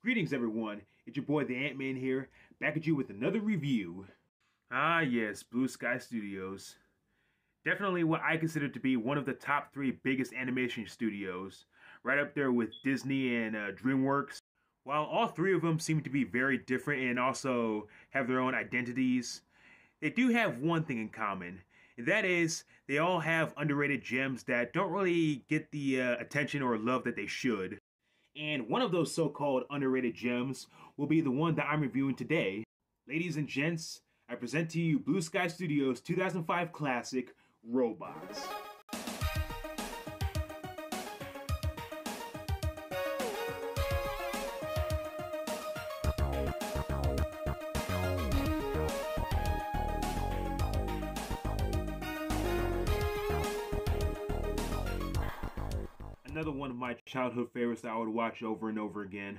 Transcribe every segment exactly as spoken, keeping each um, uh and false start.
Greetings everyone, it's your boy the Antman here, back at you with another review. Ah yes, Blue Sky Studios. Definitely what I consider to be one of the top three biggest animation studios, right up there with Disney and uh, DreamWorks. While all three of them seem to be very different and also have their own identities, they do have one thing in common, and that is they all have underrated gems that don't really get the uh, attention or love that they should. And one of those so-called underrated gems will be the one that I'm reviewing today. Ladies and gents, I present to you Blue Sky Studios' two thousand five classic, Robots. Another one of my childhood favorites that I would watch over and over again.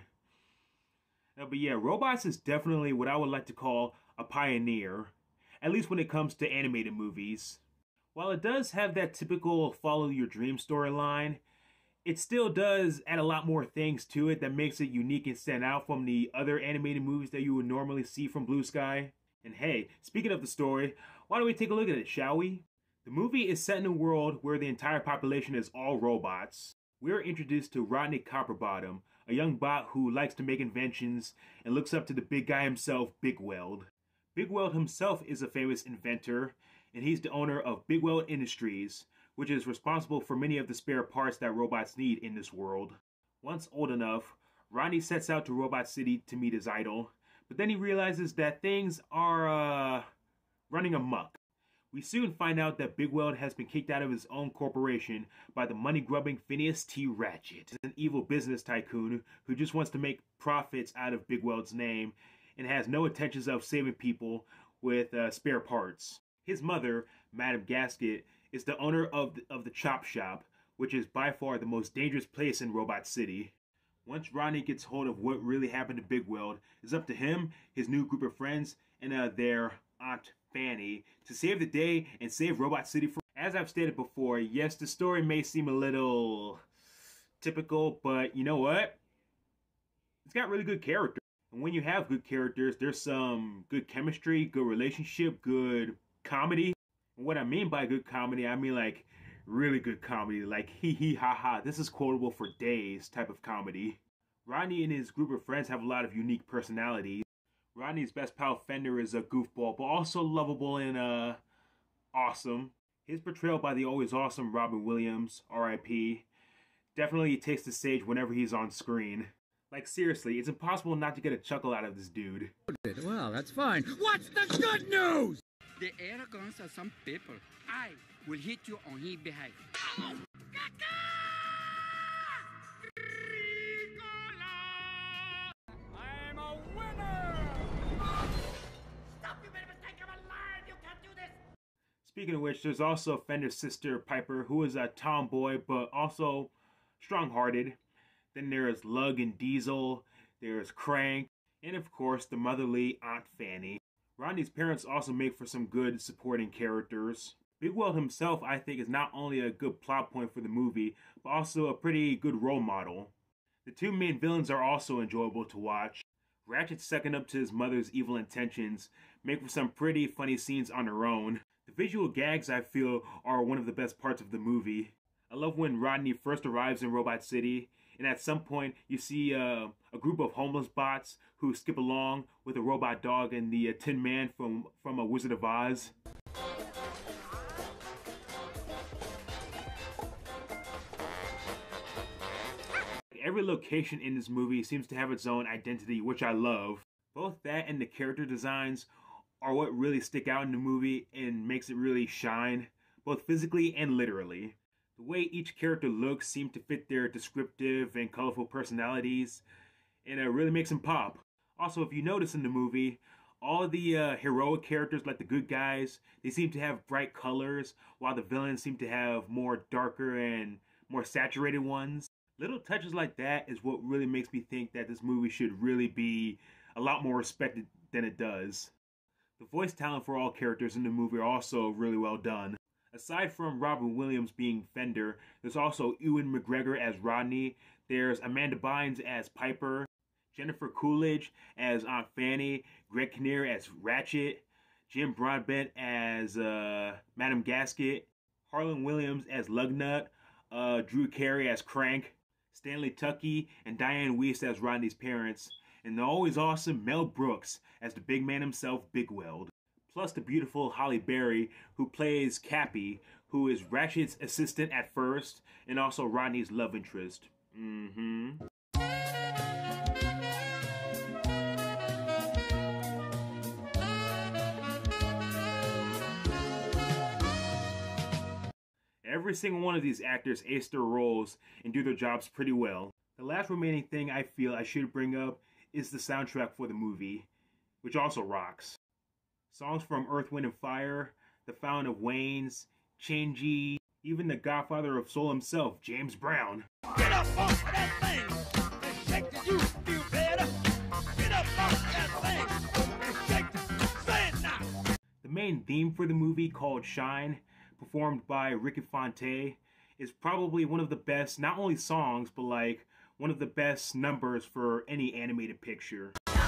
Uh, but yeah, Robots is definitely what I would like to call a pioneer, at least when it comes to animated movies. While it does have that typical follow your dream storyline, it still does add a lot more things to it that makes it unique and stand out from the other animated movies that you would normally see from Blue Sky. And hey, speaking of the story, why don't we take a look at it, shall we? The movie is set in a world where the entire population is all robots. We're introduced to Rodney Copperbottom, a young bot who likes to make inventions and looks up to the big guy himself, Bigweld. Bigweld himself is a famous inventor, and he's the owner of Bigweld Industries, which is responsible for many of the spare parts that robots need in this world. Once old enough, Rodney sets out to Robot City to meet his idol, but then he realizes that things are, uh, running amok. We soon find out that Bigweld has been kicked out of his own corporation by the money-grubbing Phineas T. Ratchet, an evil business tycoon who just wants to make profits out of Bigweld's name and has no intentions of saving people with uh, spare parts. His mother, Madam Gasket, is the owner of the, of the Chop Shop, which is by far the most dangerous place in Robot City. Once Rodney gets hold of what really happened to Bigweld, it's up to him, his new group of friends, and uh, their Aunt Fanny to save the day and save Robot City. For as I've stated before, yes, the story may seem a little typical, but you know what? It's got really good characters. And when you have good characters, there's some good chemistry, good relationship, good comedy. And what I mean by good comedy, I mean like really good comedy, like hee hee ha ha, this is quotable for days type of comedy. Rodney and his group of friends have a lot of unique personalities. Rodney's best pal Fender is a goofball, but also lovable and uh, awesome. His portrayal by the always awesome Robin Williams, R I P, definitely takes the stage whenever he's on screen. Like seriously, it's impossible not to get a chuckle out of this dude. Well, that's fine. What's the good news? The arrogance of some people. I will hit you on his behalf. I'm a winner! Stop, you made a mistake, I'm alive! You can't do this! Speaking of which, there's also Fender's sister, Piper, who is a tomboy, but also strong-hearted. Then there's Lug and Diesel, there's Crank, and of course, the motherly Aunt Fanny. Rodney's parents also make for some good supporting characters. Bigweld himself, I think, is not only a good plot point for the movie, but also a pretty good role model. The two main villains are also enjoyable to watch. Ratchet second up to his mother's evil intentions make for some pretty funny scenes on their own. The visual gags, I feel, are one of the best parts of the movie. I love when Rodney first arrives in Robot City, and at some point you see uh, a group of homeless bots who skip along with a robot dog and the uh, Tin Man from, from A Wizard of Oz. Every location in this movie seems to have its own identity, which I love. Both that and the character designs are what really stick out in the movie and makes it really shine, both physically and literally. The way each character looks seems to fit their descriptive and colorful personalities, and it really makes them pop. Also, if you notice in the movie, all the uh, heroic characters, like the good guys, they seem to have bright colors, while the villains seem to have more darker and more saturated ones. Little touches like that is what really makes me think that this movie should really be a lot more respected than it does. The voice talent for all characters in the movie are also really well done. Aside from Robin Williams being Fender, there's also Ewan McGregor as Rodney, there's Amanda Bynes as Piper, Jennifer Coolidge as Aunt Fanny, Greg Kinnear as Ratchet, Jim Broadbent as uh, Madam Gasket, Harlan Williams as Lugnut, uh, Drew Carey as Crank, Stanley Tucci and Diane Wiest as Rodney's parents, and the always awesome Mel Brooks as the big man himself, Bigweld. Plus the beautiful Halle Berry, who plays Cappy, who is Ratchet's assistant at first, and also Rodney's love interest. Mm-hmm. Every single one of these actors ace their roles and do their jobs pretty well. The last remaining thing I feel I should bring up is the soundtrack for the movie, which also rocks. Songs from Earth, Wind and Fire, The Fountain of Wayne's, Changey, even the godfather of soul himself, James Brown. Get up off that thing and shake till you feel better. Get up off that thing and shake till, say it now. The main theme for the movie, called Shine, performed by Ricky Fontaine, is probably one of the best, not only songs, but like one of the best numbers for any animated picture.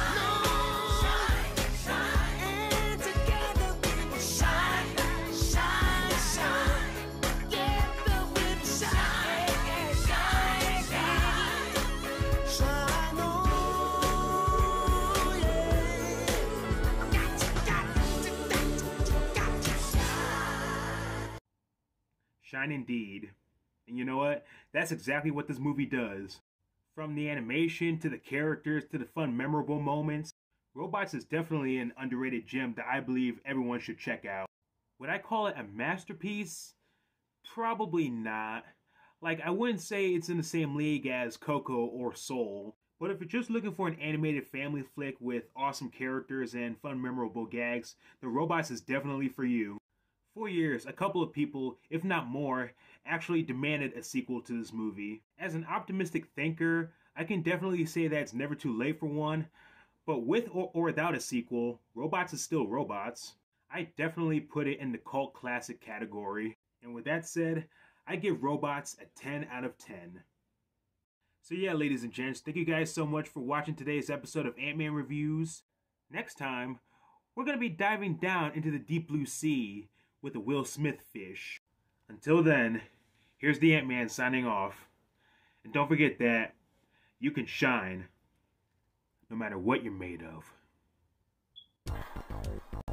Shine indeed. And you know what? That's exactly what this movie does. From the animation, to the characters, to the fun, memorable moments, Robots is definitely an underrated gem that I believe everyone should check out. Would I call it a masterpiece? Probably not. Like, I wouldn't say it's in the same league as Coco or Soul. But if you're just looking for an animated family flick with awesome characters and fun, memorable gags, then Robots is definitely for you. For years, a couple of people, if not more, actually demanded a sequel to this movie. As an optimistic thinker, I can definitely say that it's never too late for one, but with or, or without a sequel, Robots is still Robots. I definitely put it in the cult classic category. And with that said, I give Robots a ten out of ten. So yeah, ladies and gents, thank you guys so much for watching today's episode of Antman Reviews. Next time, we're going to be diving down into the deep blue sea with the Will Smith fish. Until then, here's the Ant-Man signing off. And don't forget that you can shine no matter what you're made of.